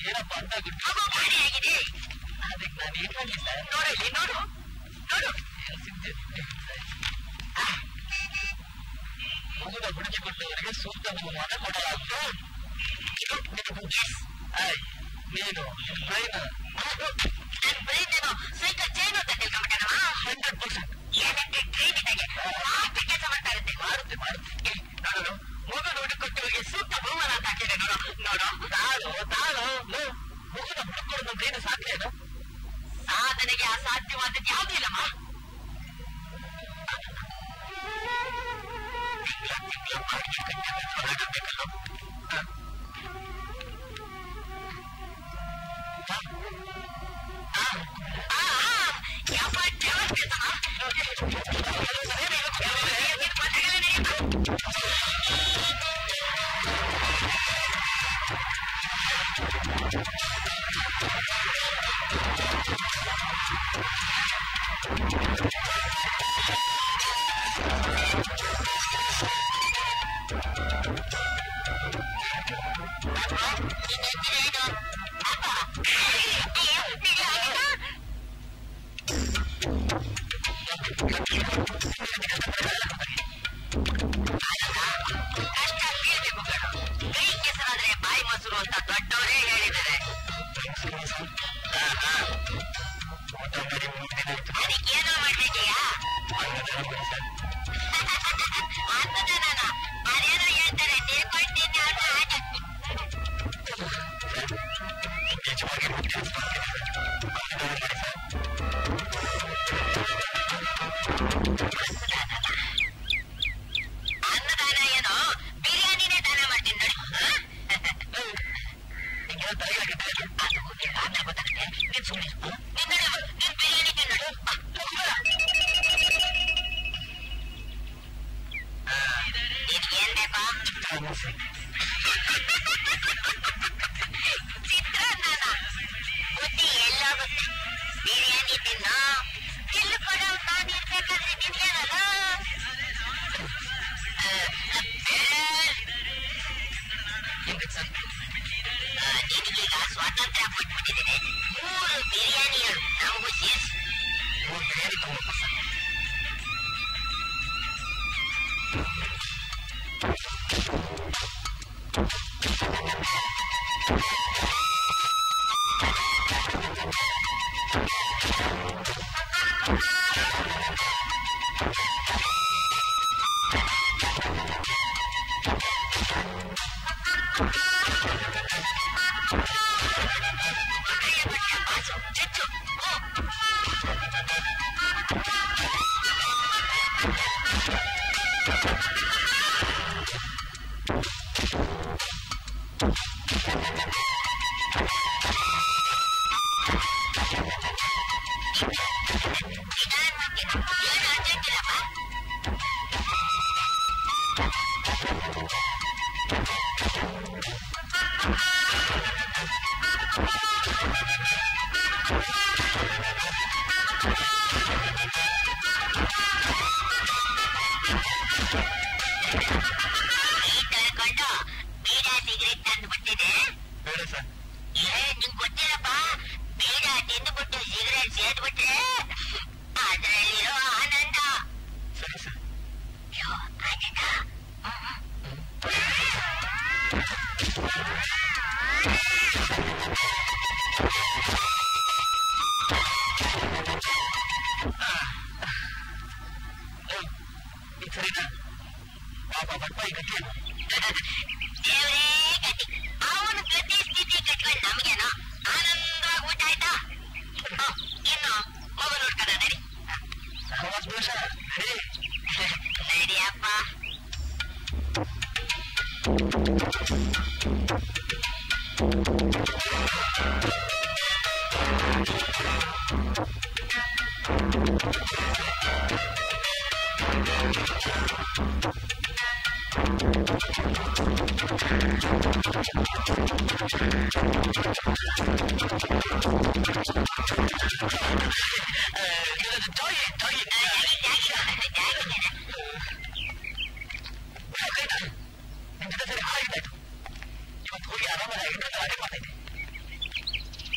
ಏನಪ್ಪ ಅಂತ ಆಗಿದೆ ಅದಕ್ಕೆ ನಾನು ಏನ್ ಮಾಡಲಿ ಸರ್? ನೋಡಲಿ ನೋಡು ನೋಡು ಮಗುನ ಬಿಡಿಸಿಕೊಟ್ಟವರಿಗೆ ಸೂಕ್ತ ಬಹುಮಾನ ಕೊಡಲಾಗುವುದು. ಇದು ನೀನು ಬ್ರೈನ್ ನನ್ನ ಬ್ರೈನ್ ಏನು ಸೈಕಲ್ ಚೈನ್ ಅಂತ ತಿಳ್ಕೊಂಡ್ಬಿಟ್ಟಣ 100%. ಏನಂತೆ ಟ್ರೈನ್ ಇದ್ದಾಗೆ ಮಾತ್ರ ಕೆಲಸ ಮಾಡ್ತಾ ಇರುತ್ತೆ. ಮಾಡುತ್ತೆ ನೋಡು ಮಗು ಹುಡುಕೊಟ್ಟವರಿಗೆ ಸೂಕ್ತ ಬಹುಮಾನ ಅಂತ ಹಾಕಿದೆ ನೋಡು ತಾಳು ಮಗುನ ಹುಡುಕೊಡೋದು ನಮ್ಮ ಏನು ಸಾಧ್ಯ ಏನು? ಸಾಧನೆಗೆ ಅಸಾಧ್ಯವಾದದ್ದು ಯಾವುದೂ ಇಲ್ಲಮ್ಮ. ತಿಂಗಳ ಬಾಡಿಗೆ ಕಟ್ಟಬೇಕು ಹೊರಡಬೇಕಲ್ಲ. ಬಾಯಿ ಮೊಸರು ಅಂತ ದೊಡ್ಡವರೇ ಹೇಳಿದ್ದಾರೆ. ಅದಕ್ಕೇನೋ ಮಾಡ್ಬೇಕಯ್ಯ ಅದೇನೋ ಹೇಳ್ತಾರೆ ತಿಳ್ಕೊಳ್ತೀನಿ ಅನ್ನದಾನ ಏನೋ ಬಿರಿಯಾನಿನೇ ದಾನ ಮಾಡ್ತೀನಿ ನೋಡಿ. ಆಮೇಲೆ ಗೊತ್ತಾಗುತ್ತೆ. ನೀನ್ ಸುಮ್ಮನೆ ನೀನ್ ಬಿರಿಯಾನಿ ತಿನ್ನೋಡು. ಏನ್ ಬೇಕಾ? ಚಿತ್ರಾನ್ನ ಬುದ್ಧಿ ಎಲ್ಲೋಗುತ್ತೆ. ಬಿರಿಯಾನಿ ತಿನ್ನೋ ಬಿಲ್ಲು ಕೊಡೋ ನಾನಿರ್ಬೇಕಾದ್ರೆ ತಿನ್ನೇನಲ್ಲ. ನಿನಗೀಗ ಸ್ವಾತಂತ್ರ್ಯ ಕೊಟ್ಬಿಟ್ಟಿದ್ದೇನೆ. 3 ಬಿರಿಯಾನಿಗಳು ನಮಗೂ ಸೇರಿಸಿ 3 ಬಿರಿಯಾನಿ ತಗೊಂಡು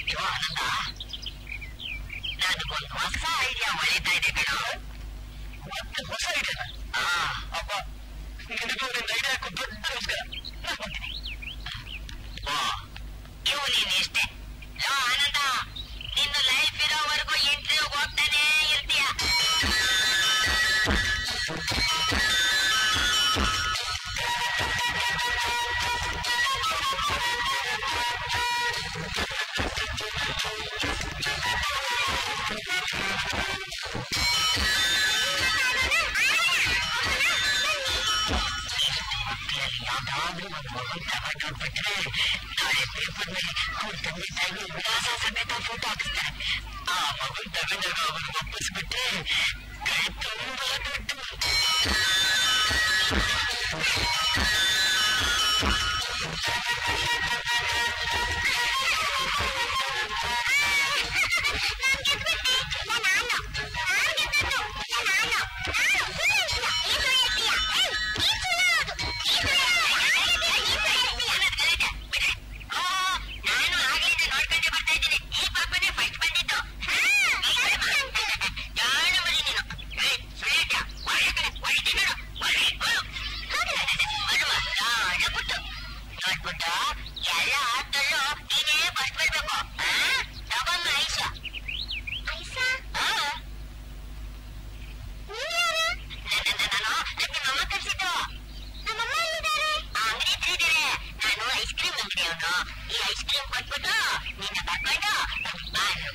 ಆನಂದ, ನನಗೊಂದು ಹೊಸ ಐಡಿಯಾ ಹೊಳಿತಾ ಇದೆ ಕಣೋ. ಮತ್ತೆ ಹೊಸ ಐಡಿಯಾನ? ಅಪ್ಪ, ನಿನಗೂ ನಿನ್ನ ಐಡಿಯಾಕ್ಕೂ ದೊಡ್ಡ ನಮಸ್ಕಾರ. ನಾನು ಬರ್ತೀನಿ. ಇವು ನೀನ್ ಇಷ್ಟೇ. ಆನಂದ, ನಿನ್ನ ಲೈಫ್ ಇರೋವರೆಗೂ ಇಂಟರ್ವ್ಯೂ ಹೋಗ್ತಾನೆ ಇರ್ತೀಯ. ಯಾವ್ದಾದ್ರೂ ಒಂದು ಮಗನ್ ತಗೊಂಡ್ಬಿಟ್ರೆ ನಾಳೆ ಪೇಪರ್ ಮೇಲೆ ಅವ್ರ ತಂದೆ ತಾಯಿ ವಿಳಾಸ ಸಮೇತ ಫೋಟೋ ಹಾಕಿಸ್ತಾರೆ. ಆ ಮಗನ್ ತಗೊಂಡಾಗ ಅವನು ಒಪ್ಪಿಸ್ಬಿಟ್ರೆ ಕೈ ತುಂಬಾ ದುಡ್ಡು. ಈ ಐಸ್ ಕ್ರೀಮ್ ಕೊಟ್ಬಿಟ್ಟು ನಿನ್ನ ಕರ್ಕೊಂಡು ಬಾರು.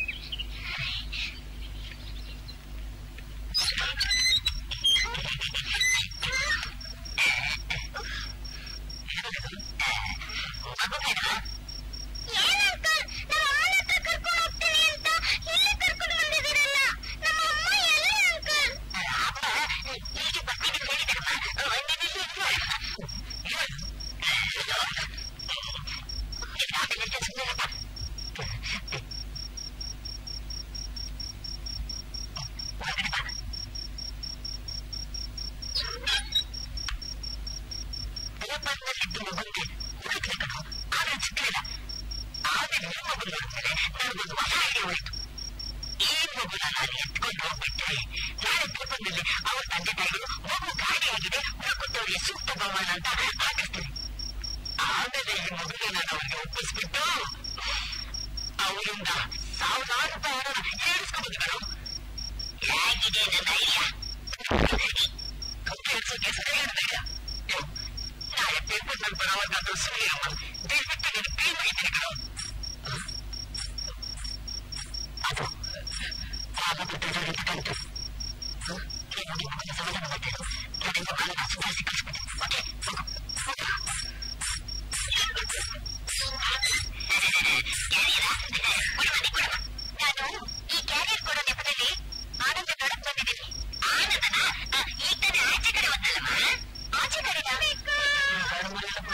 ಎತ್ಕೊಂಡು ಹೋಗ್ಬಿಟ್ರೆ ನಾಳೆ ಪೇಪರ್ನಲ್ಲಿ ಅವ್ರ ತಂದೆ ತಾಯಿಗಳು ಮಗು ಗಾಡಿ ಆಗಿದೆ ಹುಡುಕುತ್ತವ್ರಿಗೆ ಸೂಕ್ತ ಬಹುಮಾನ ಅಂತ ಹಾಕಿಸ್ತಾರೆ. ಆಮೇಲೆ ಈ ಮಗುನ ನಾನು ಅವ್ರಿಗೆ ಒಪ್ಪಿಸ್ಬಿಟ್ಟು ಅವರಿಂದ ₹1,000 ಹಣನ ಏರಿಸ್ಕೊಬೋದು. ಹೇಗಿದೆ ನನ್ನ ಐಡಿಯಾ? ಕಂಪನಿ ಎಡ್ಸೋಕೆ ಸರಿಯಾದ ಐಡಿಯಾ. ನಾಳೆ ಪೇಪರ್ನಲ್ಲಿ ಬರೋವಾಗಾದ್ರೂ ಸುಮ್ಮನೆ ದಯವಿಟ್ಟು ನೀನು ಪೇ ಮಾಡಿದ್ದೀನಿ ಕಣೋ. ಅದು ಕಂಟು ನೀನು ಮಗನ ಸಮಾಧಾನ ಮಾಡ್ತೇನೆ. ನಾನು ಮಗನ ಸುಧಾರಿಸಿ ಕಳಿಸ್ಬಿಟ್ಟೆ. ಓಕೆ, ನಾನು ಈ ಕ್ಯಾರಿಯರ್ ಕೊಡೋ ನೆಪದಲ್ಲಿ ಆನಂದ ನೋಡಕ್ ಬಂದಿದ್ದೀನಿ. ಆನಂದನ ಈಗ ತಾನೇ ಆಚೆ ಕಡೆ ಹೋದಲ್ಲಮ್ಮ. ಆಚೆ ಕಡೆ ಯಾರು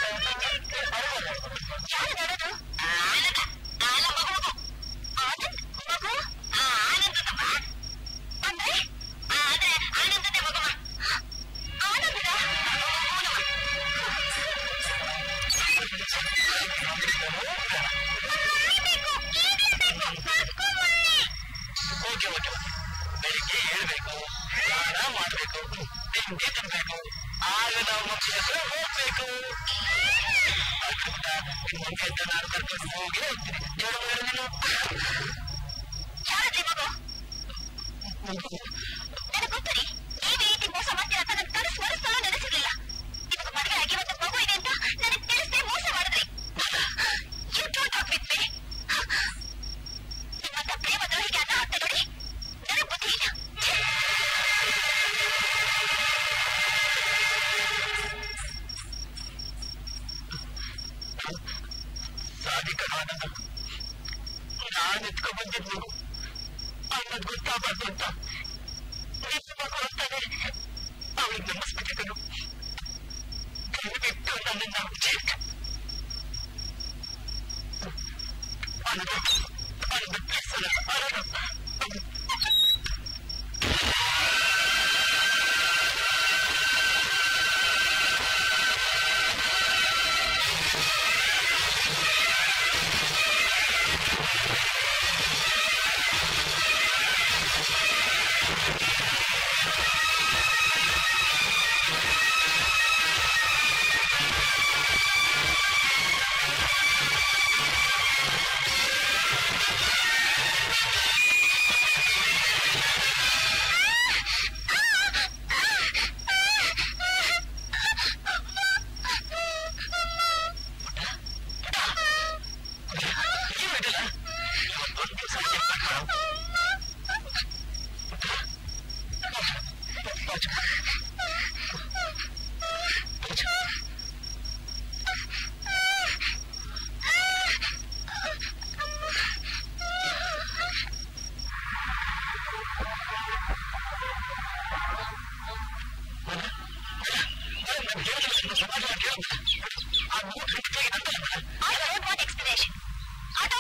ನೋಡೋದು? ಆನಂದ ಅಲ್ಲ, ಮಗು. ಆನಂದ್ ಮಗು? ಆನಂದನಮ್ಮ. ಅಂದ್ರೆ ಆದ್ರೆ ಆನಂದನೇ ಮಗಮ್ಮ. ಆನಂದನ ಬೆಳಿಗ್ಗೆ ಹೇಳ್ಬೇಕು, ಸ್ನಾನ ಮಾಡ್ಬೇಕು, ತಿಂಡಿ ತಿನ್ಬೇಕು, ಆಗ ನಾವು ಮಕ್ಕಳ ಹತ್ರ ಹೋಗ್ಬೇಕು. ನಿಮ್ಮಂತೆ ಅಂತ ನಾನು ಕರ್ಕೊಂಡು ಹೋಗಿ ಹೋಗ್ತೀನಿ. ನೀನು ಯಾರದ್ರಿ ಮಗು? ನನಗೆ ಗೊತ್ತರಿ, ನೀವೇ ರೀತಿ ಮೋಸ ಮಾಡ್ತೀರ ಅಂತ ನನ್ನ ಕನಸು ಮನಸ್ಸಲ್ಲ ನೆನೆಸಿರ್ಲಿಲ್ಲ. ನಿಮಗೆ ಮದುವೆ ಆಗಿರೋದು ಮಗು ಇದೆ ಅಂತ ನನಗೆ ತಿಳಿಸದೆ ಮೋಸ ಮಾಡಿದ್ರಿ. You don't talk with me. ನಿಮ್ಮಂತ ಪ್ರೇಮ ದ್ರೋಹಿಗೆ ಅನ್ನ ಹಾಕ್ತೆ ನೋಡಿ, ನನಗೆ ಬುದ್ಧಿ ಇಲ್ಲ. ಸಾಧಿಕನಾದ ನಾನು ಎತ್ಕೊಂಡ್ ಬಂದಿದ್ದು ಅನ್ನೋದು ಗೊತ್ತಾಗಬಾರ್ದು ಅಂತ ನಿಮ್ಮ ಮಗು ಅಂತಾನೆ ಅವಳಿಗೆ ನಂಬಿಸ್ಬಿಟ್ಟಿದ್ದನು. ದಯವಿಟ್ಟು ನನ್ನನ್ನು ಜೈಲ್ಕ ಅನ್ನೋದು ಪ್ಲೀಸ್ ಅನ್ನೋದು explanation. Auto!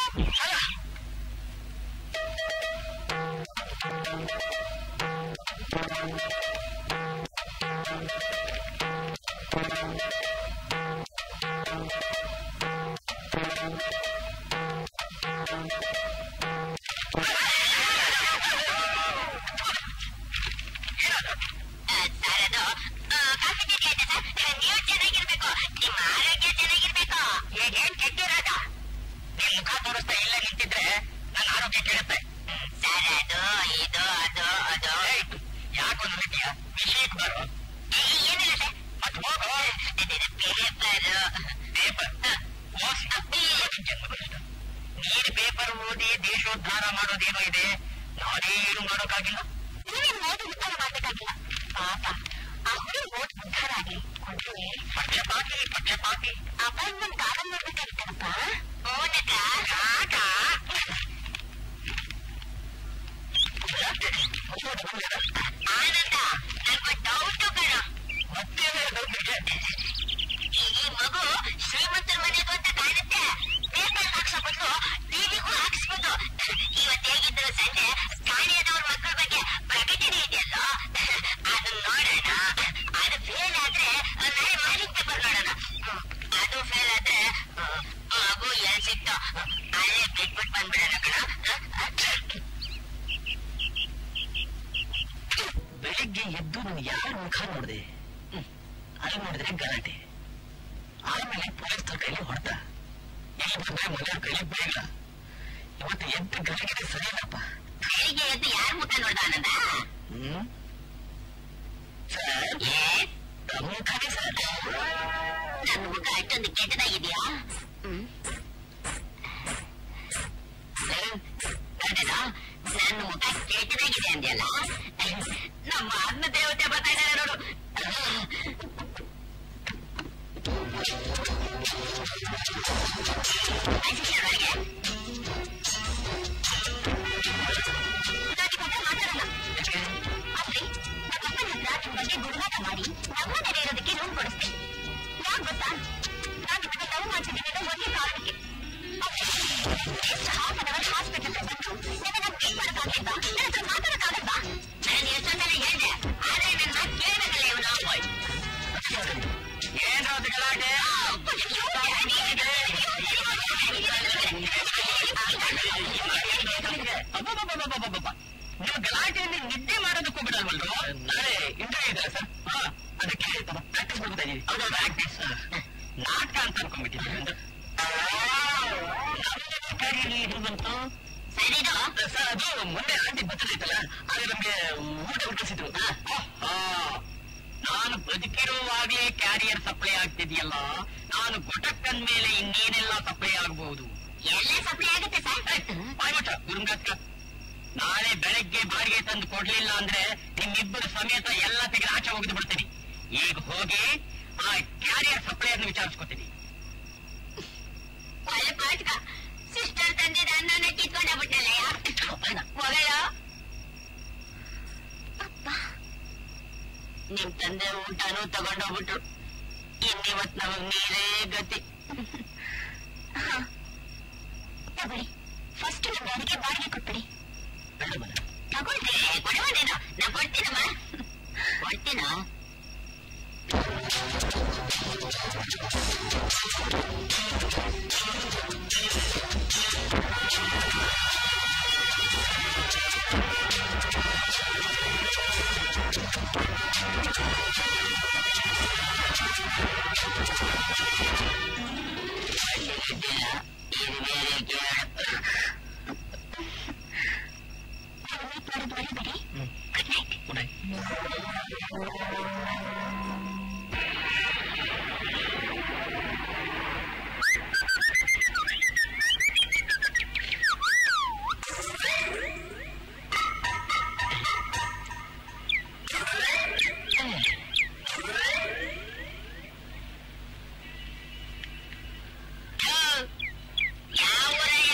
ಯಾವ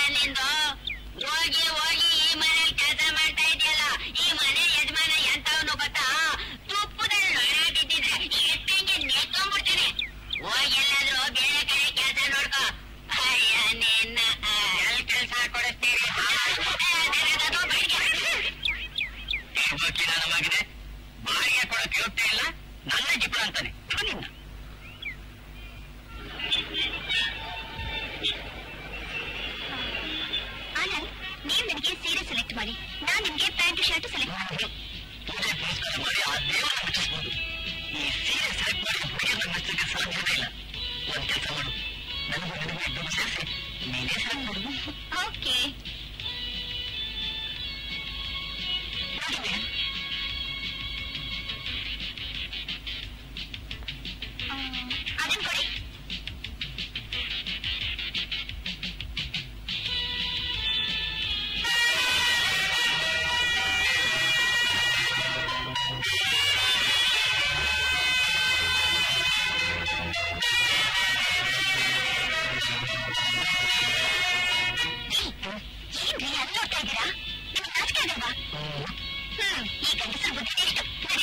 ಕೊಡಿಸ್ಕೊ ನಿನ್ನ. ಆನಂದ್, ನೀವು ನನಗೆ ಸೀರೆ ಸೆಲೆಕ್ಟ್ ಮಾಡಿ, ನಾನು ನಿಮ್ಗೆ ಪ್ಯಾಂಟ್ ಶರ್ಟ್ ಸೆಲೆಕ್ಟ್ ಮಾಡ್ತೀನಿ. ಪೂಜೆ ಪುರಸ್ಕಾರ ಮಾಡಿ ಆ ದೇವರನ್ನ ಮೆಚ್ಚಿಸ್ಬೋದು. ಈ ಸೀರೆ ಸೆಲೆಕ್ಟ್ ಮಾಡಿ ಹುಡುಗಿಯನ್ನ ಮೆಚ್ಚಲಿಕ್ಕೆ ಸಾಧ್ಯವೇ ಇಲ್ಲ. ಒಂದ್ ಕೆಲಸ ಮಾಡು, ನನಗೂ ನಿನಗೂ ಇಬ್ಬರು ಸೇರಿಸಿ ನೀನೇ ಸೆಲೆಕ್ಟ್ ಮಾಡು. ಓಕೆ. ಅದನ್ನು ಕೊಡಿ. ಏನ್ರಿ ಅಲ್ಲಿ ನೋಡ್ತಾ ಇದ್ದೀರಾ? ನಿಮ್ಗೆ ನಾಚಿಕೆ ಆಗಲ್ವಾ? ಈ ಗಂಡಸರ ಬುದ್ಧಿ ಎಷ್ಟು?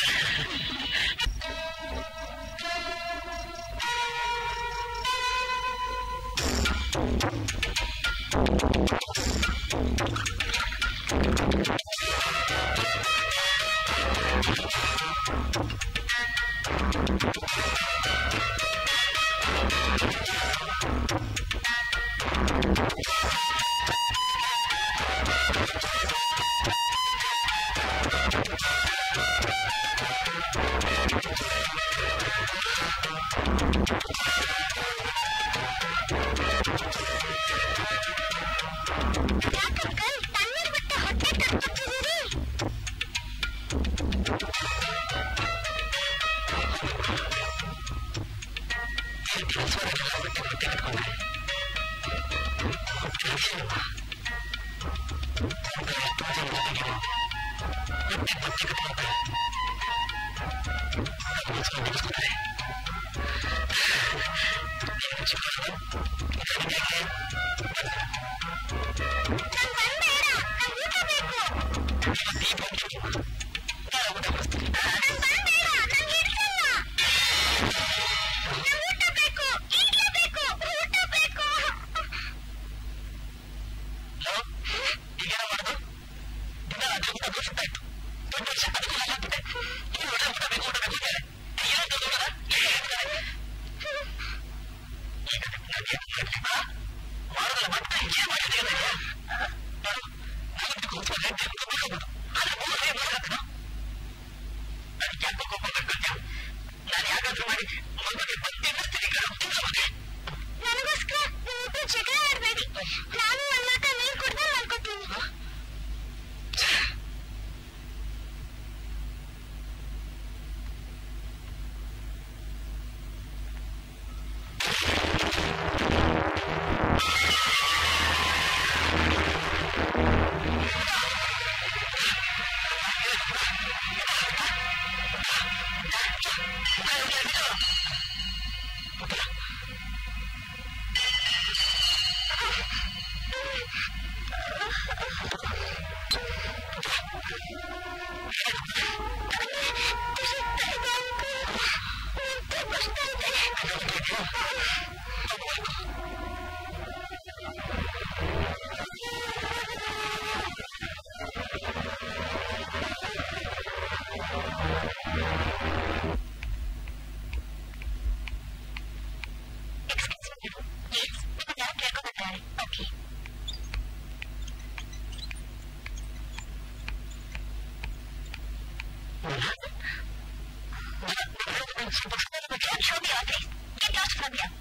Show me your face. Get lost from here.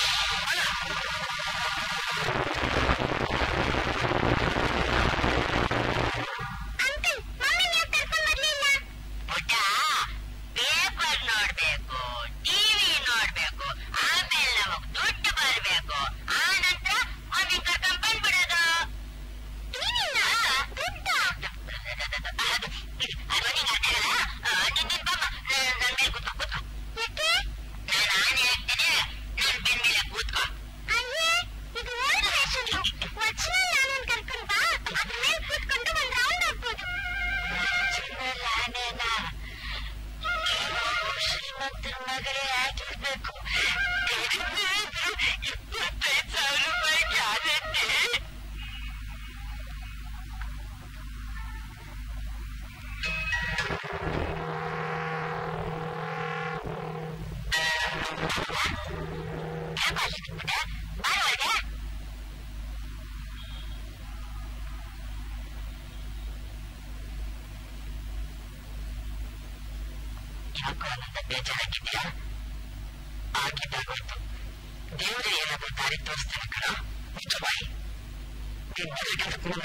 Uncle, mommy ನೀವು ಕರ್ಕೊಂಡು ಬರ್ಲಿಲ್ಲ. ಪುಟ್ಟ, ಪೇಪರ್ ನೋಡ್ಬೇಕು, ಟಿವಿ ನೋಡ್ಬೇಕು, ಆಮೇಲೆ ನಮಗ್ ದುಡ್ಡು ಬರ್ಬೇಕು, ಆ ನಂತರ ಅವ್ನಿಗೆ ಕರ್ಕೊಂಡ್ ಬಂದ್ಬಿಡೋದು. ಟಿವಿನ ದುಡ್ಡ ಅದು ನಿಂಗೆ ಅರ್ಥ ಆಗಲ್ಲ. ನಿನ್ ಬಮ್ಮ ನನ್ನ ಮೇಲೆ ಕೂತ್ಕೋ. ಯಾಕೆ? ನಾನು ಹೇಳ್ತೀನಿ, ನನ್ನ ಸಿಕ್ಬಿಟ್ಟೆ ಬಾರ ಒಳಗೆ ಯಾಕೋ ನನ್ನ ಬೇಜಾರಾಗಿದ್ಯಾ ಆಗಿದ್ದಾಗೋಯ್ತು ದೇವರೇ ಏನಾದ್ರೂ ದಾರಿ ತೋರಿಸ್ತಾನೆ ಕಣ ನಿಜವಾಗಿ ನೀನ್ ಮದುವೆ ಕೆಲಸಕ್ಕೆ ಮುಂದ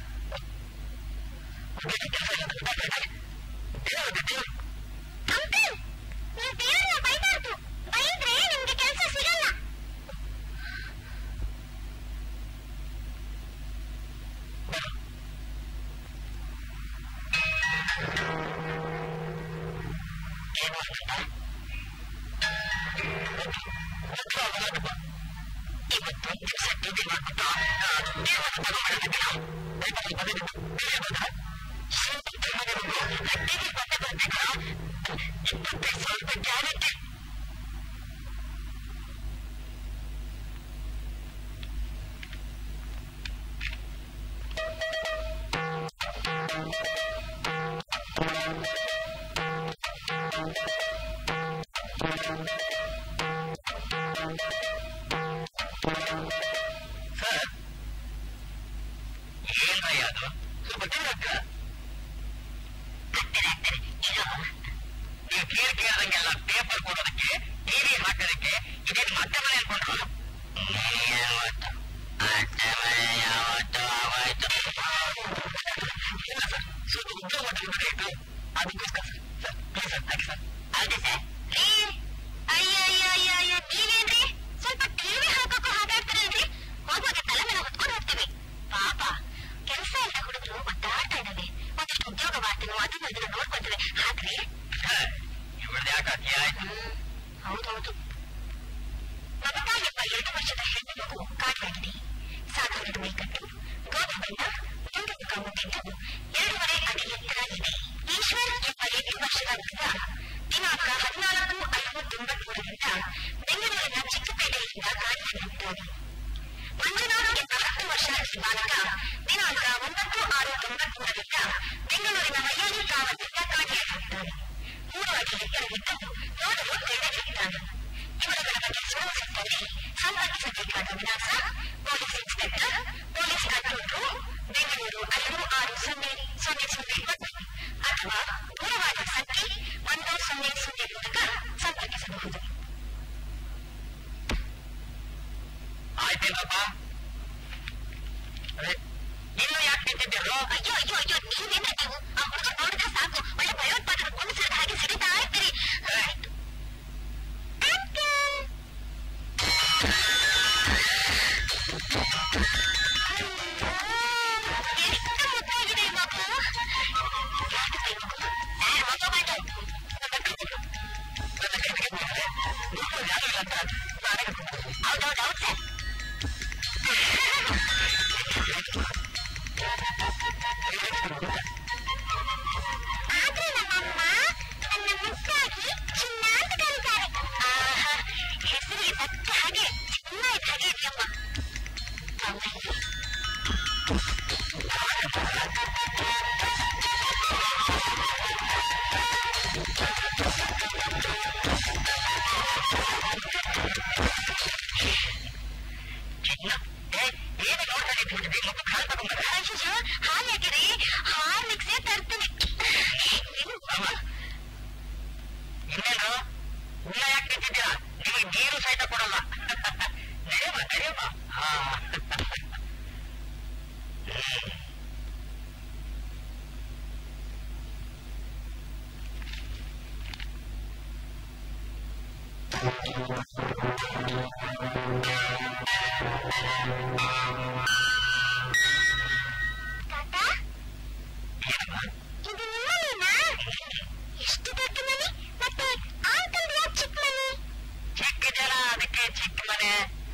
ಕೆಲಸ ಇಲ್ಲ ದೇವ್ರ ದೇವ್ರು ಅಂಕಲ್ ನೀವು ದೇವರನ್ನ ಬೈಬಾರ್ದು ಬೈದ್ರೆ ನಿಮ್ಗೆ ಕೆಲಸ ಸಿಗಲ್ಲ ಏನು ಇವತ್ತೊಂದು ದಿವಸ ಟಿವಿ ಮಾಡ್ಬಿಟ್ಟು ದೇವರ ಟಿವಿ ಬಂದೇ ಬರ್ಬೇಕಾ 25,000 ರೂಪಾಯಿ ಗ್ಯಾರಂಟಿ ಸರ್ ಏನ್ರಯ್ಯ ಅದು ಸ್ವಲ್ಪ ತಿನ್ನಕ್ಕ ನೀವು ಕೇಳ್ದಂಗೆಲ್ಲ ಪೇಪರ್ ಕೊಡೋದಕ್ಕೆ ಟಿವಿ ಹಾಕೋದಕ್ಕೆ ಇದೇನು ಮತ್ತೆ ಮನೆ ಅನ್ಕೊಂಡ್ರು ಯಾವತ್ತು ಆಗೋಯ್ತು ಇಲ್ಲ ಸರ್ ಸ್ವಲ್ಪ ಉದ್ಯೋಗ ಮಾಡಿದ್ರು ಅದಕ್ಕೋಸ್ಕರ sir please sir thank you sir ಹೌದು ಸರ್ ಅಯ್ಯಯ್ಯಯ್ಯಯ್ಯ ನೀವೇನ್ರಿ ಸ್ವಲ್ಪ ಟಿವಿ ಹಾಕೋಕ್ಕೂ ಹಾಗಾಡ್ತೀರಲ್ರಿ ಹೋಗುವಾಗ ತಲೆ ಮೇಲೆ ಹೊತ್ಕೊಂಡು ಹೋಗ್ತೀವಿ ಪಾಪ ಕೆಲಸ ಇಲ್ಲ ಹುಡುಗರು ಒದ್ದಾಡ್ತಾ ಇದ್ದಾವೆ ಒಂದಿಷ್ಟು ಉದ್ಯೋಗ ಮಾಡ್ತೀವಿ ಅದನ್ನ ನೋಡ್ಕೊಳ್ತೇವೆ ಹಾಕ್ರಿ ಇವಳ್ದು ಯಾಕೆ ಅತಿ ಆಯ್ತು ಹೌದೌದು ಮಮತಾ ಎಂಬ 2 ವರ್ಷದ ಹೆಣ್ಣು ಮಗು ಕಾಡಾಗಿದೆ ಸಾಧಾರಣ ಮೈಕಟ್ಟು ಗೋಧಿ ಬಣ್ಣ ಮುಂದೆ ಮುಖ ಮುಟ್ಟಿದ್ದು 2.5 ಅಡಿ ಎತ್ತರ ಇದೆ ಈಶ್ವರ್ ಎಂಬ 8 ವರ್ಷದ ಹುಡುಗ ದಿನಾಂಕ 14/5/93ರಿಂದ ಬೆಂಗಳೂರಿನ ಚಿಕ್ಕಪೇಟೆಯಿಂದ ಕಾಣಿಸಿರುತ್ತಾನೆ ಮಂಜುನಾಥ್ ಎಂಬ 10 ವರ್ಷದ ಬಾಲಕ ದಿನಾಂಕ 9/6/93ರಿಂದ ಬೆಂಗಳೂರಿನ ವೈಯಾಲಿ ಕಾವಲಿನಿಂದ ಕಾಣಿಸಿರುತ್ತಾನೆ 3 ಅಡಿ ಎತ್ತರವಿದ್ದದ್ದು ನೋಡಲು ತೆಳ್ಳಗಿರುತ್ತಾನೆ ಇವರುಗಳ ಬಗ್ಗೆ ಸುಳ್ಳು ಸಿಕ್ಕಲ್ಲಿ ಸಂಪರ್ಕಿಸಬೇಕಾದ ವಿಳಾಸ police inspector police control room Bengaluru 5600001 ಅಥವಾ ದೂರವಾಣಿ ಸಂಖ್ಯೆ 1000 ಮೂಲಕ ಸಂಪರ್ಕಿಸಬಹುದು ಆಯ್ತೇನಪ್ಪ ಇನ್ನು ಯಾಕೆ ನಿಂತಿದ್ದೀರು ಅಯ್ಯೋ ಅಯ್ಯೋ ಅಯ್ಯೋ ನೀವೇನ ನೀವು ಆ ಹುಡುಗ ನೋಡಿದ್ರೆ ಸಾಕು ಒಳ್ಳೆ ಭಯೋತ್ಪಾದಕ ಕೊಂದಿಸಿದ ಹಾಗೆ ಸಿಡಿತಾ ಇರ್ತೀರಿ ಎಷ್ಟು ಮುದ್ದಾಗಿದೆ ಮಗು ಹೌದೌದೌದು ಸರ್ ಆದ್ರೆ ನಮ್ಮಮ್ಮ ನನ್ನ ಮುದ್ದಾಗಿ ಚಿನ್ನ ಅಂತ ಕರೀತಾರೆ ಹೆಸರಿಗೆ ತಕ್ಕ ಹಾಗೆ ಚಿನ್ನ ಇದ್ದ ಹಾಗೆ ಇದೆಯಮ್ಮ ಹಾಲು ಯಾಕಿರಿ ಹಾಲು ಮಿಕ್ಸೇ ತರ್ತೀನಿ ಇನ್ನೇನು ಉಲ್ಲ ಯಾಕೆ ನಿಂತಿದ್ದೀರಾ ನಿಮಗೆ ನೀರು ಸಹಿತ ಕೊಡಲ್ಲ ನಡೆಯಮ್ಮ ನಡೆಯಮ್ಮ ಇದು ನಿಮ್ಮನೇನಾ ಎಷ್ಟು ದೊಡ್ಡ ಮನೆ ಮತ್ತೆ ಅಂಕಲ್ ಯಾಕೆ ಚಿಕ್ಕ ಮನೆ ಚಿಕ್ಕಿದೆಯಲ್ಲ ಅದಕ್ಕೆ ಚಿಕ್ಕ ಮನೆ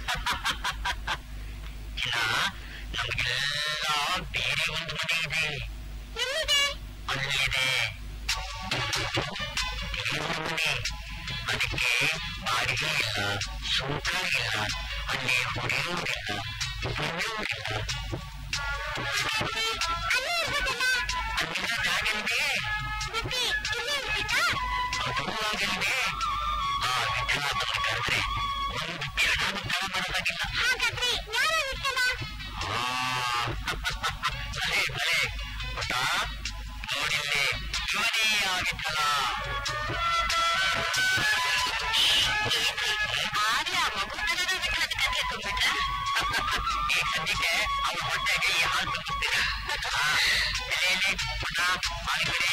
ಇಲ್ಲ ನಮಗೆಲ್ಲ ಬೇರೆ ಒಂದು ಮನೆ ಇದೆ ಎಲ್ಲಿದೆ ಅಲ್ಲಿದೆ ಮನೆ ಅದಕ್ಕೆ ಬಾಡಿಗೆ ಇಲ್ಲ ಶುಲ್ಕ ಇಲ್ಲ ಅಲ್ಲಿ ಹೊಡೆಯುವುದಿಲ್ಲ ಬರೆಯುವುದಿಲ್ಲ ಅಲ್ಲಿನ ಜಾಗನಿಗೆ ಅದು ಆಗಲಿದೆ ಆ ವಿಠಲಾದನ್ನು ಕರೆದ್ರೆ ಒಂದು ಕ್ಷಣ ತಡ ಮಾಡೋದಾಗಿಲ್ಲ. ಹಾಗಾದ್ರೆ ಯಾರು ವಿಠಲ? ಭಲೆ ಭಲೆ ಪುಟ್ಟ, ನೋಡಿಲ್ಲಿ ಇವನೇ ಆ ವಿಠಲ. ಆದ್ರೆ ಆ ಮಗು ವಿಠಲದ ಕಥೆ ತುಂಬಿಟ್ಟ. ಈ ಸದ್ಯಕ್ಕೆ ಅವನ ಹೊಟ್ಟೆಗೆ ಈ ಹಾಲು ತುಂಬಿಸ್ತೀರ. ಪುಟ್ಟ ಮಾಡಿಬಿಡಿ.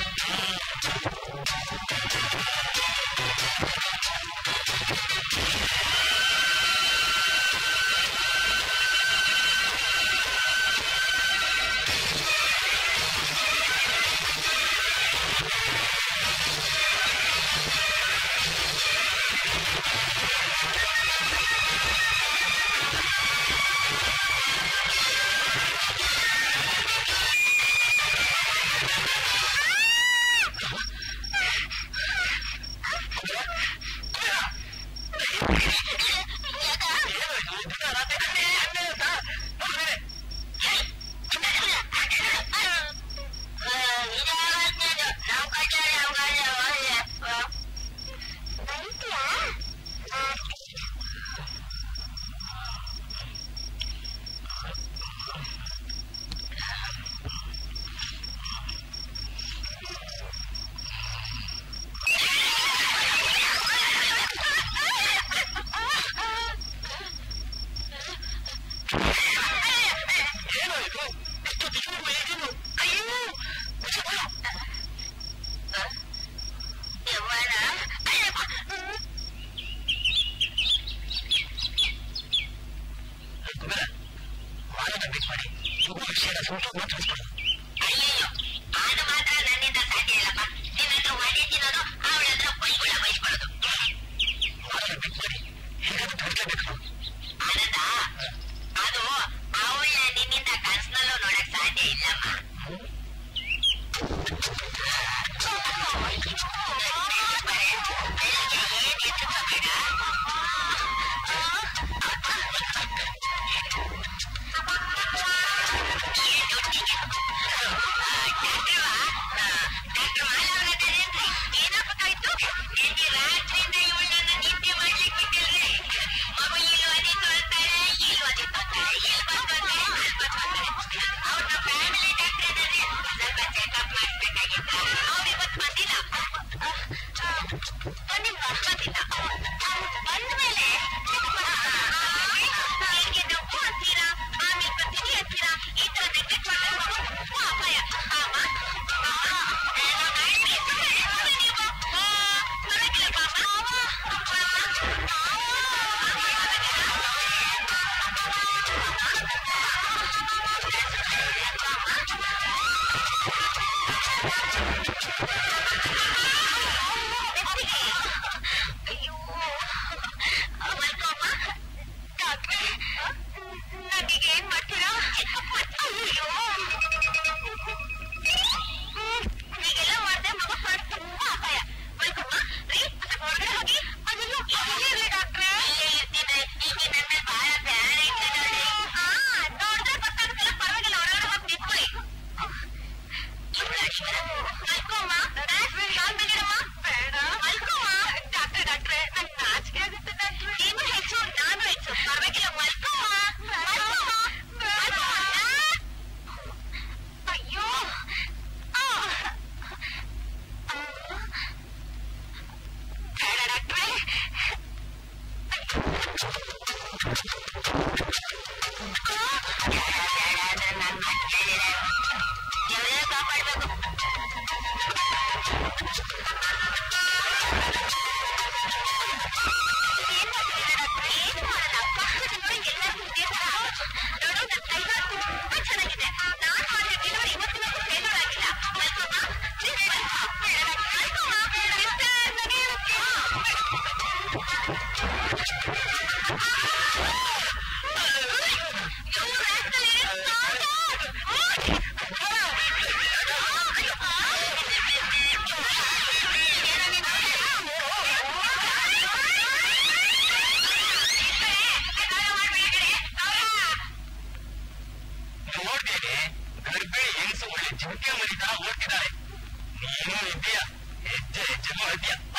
ಅಯ್ಯೋ, ಅದು ಮಾತ್ರ ನನ್ನಿಂದ ಸಾಧ್ಯ ಇಲ್ಲಪ್ಪ. ನಿನ್ನ ಹತ್ರ ಒಡೆ ತಿನ್ನೋದು, ಅವಳ ಹತ್ರ ಬೈಗುಳ ಬಯಸ್ಕೊಳ್ಳೋದು. ಆನಂದ, ಅದು ಅವಳ ನಿನ್ನಿಂದ ಕನಸಿನಲ್ಲೂ ನೋಡಕ್ ಸಾಧ್ಯ ಇಲ್ಲಮ್ಮ. ಜಿಂಕೆ ಮರಿತಾ ಓಡ್ತಿದ್ದಾಳೆ. ನೀನು ಇದೆಯಾ ಹೆಜ್ಜೆ ಹೆಜ್ಜೆ ಮಾಡ್ತೀಯ.